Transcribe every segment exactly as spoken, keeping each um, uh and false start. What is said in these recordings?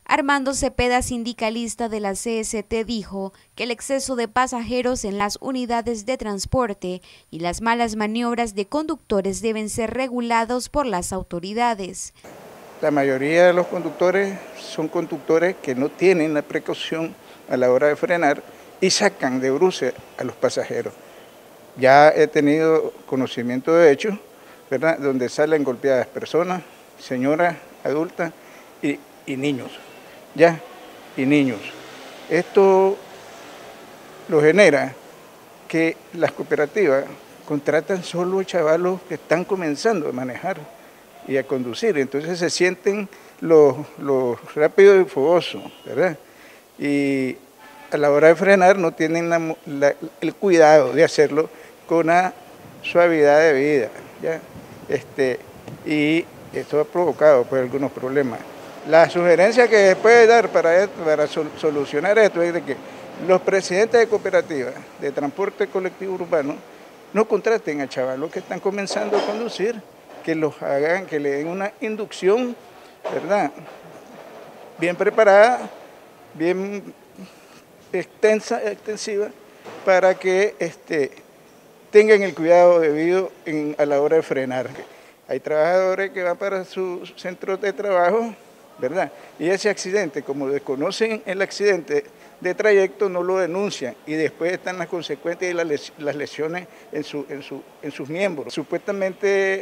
Armando Cepeda, sindicalista de la C S T, dijo que el exceso de pasajeros en las unidades de transporte y las malas maniobras de conductores deben ser regulados por las autoridades. La mayoría de los conductores son conductores que no tienen la precaución a la hora de frenar y sacan de bruces a los pasajeros. Ya he tenido conocimiento de hechos, ¿verdad?, donde salen golpeadas personas, señoras adultas y, y niños. Ya, y niños. Esto lo genera que las cooperativas contratan solo chavalos que están comenzando a manejar y a conducir, entonces se sienten los, los rápidos y fogosos, ¿verdad? Y a la hora de frenar no tienen la, la, el cuidado de hacerlo con una suavidad de vida, ¿ya? Este, y esto ha provocado pues algunos problemas. La sugerencia que puede dar para, esto, para solucionar esto es de que los presidentes de cooperativas de transporte colectivo urbano no contraten a chavalos que están comenzando a conducir, que los hagan, que le den una inducción, ¿verdad?, bien preparada, bien extensa, extensiva, para que este, tengan el cuidado debido en, a la hora de frenar. Hay trabajadores que van para sus centros de trabajo, ¿verdad?, y ese accidente, como desconocen el accidente de trayecto, no lo denuncian y después están las consecuencias y las lesiones en, su, en, su, en sus miembros. Supuestamente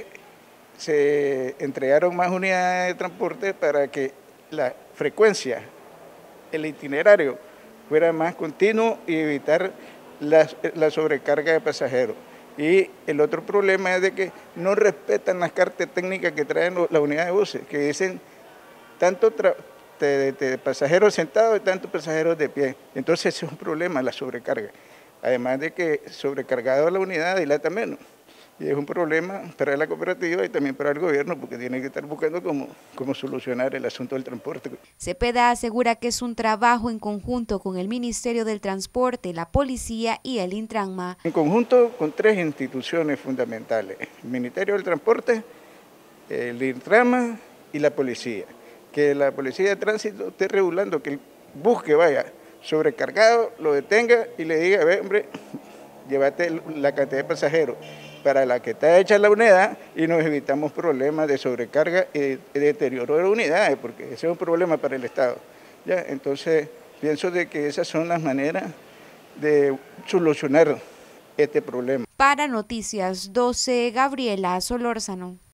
se entregaron más unidades de transporte para que la frecuencia, el itinerario fuera más continuo y evitar la, la sobrecarga de pasajeros. Y el otro problema es de que no respetan las cartas técnicas que traen las unidades de buses, que dicen tanto de, de pasajeros sentados y tanto pasajeros de pie. Entonces ese es un problema, la sobrecarga. Además de que sobrecargado la unidad dilata menos. Y es un problema para la cooperativa y también para el gobierno, porque tiene que estar buscando cómo, cómo solucionar el asunto del transporte. Cepeda asegura que es un trabajo en conjunto con el Ministerio del Transporte, la Policía y el Intranma. En conjunto con tres instituciones fundamentales: el Ministerio del Transporte, el Intranma y la Policía. Que la Policía de Tránsito esté regulando que el bus que vaya sobrecargado lo detenga y le diga: ve, hombre, llévate la cantidad de pasajeros para la que está hecha la unidad y nos evitamos problemas de sobrecarga y de deterioro de unidades, porque ese es un problema para el Estado. ¿Ya? Entonces, pienso de que esas son las maneras de solucionar este problema. Para Noticias doce, Gabriela Solórzano.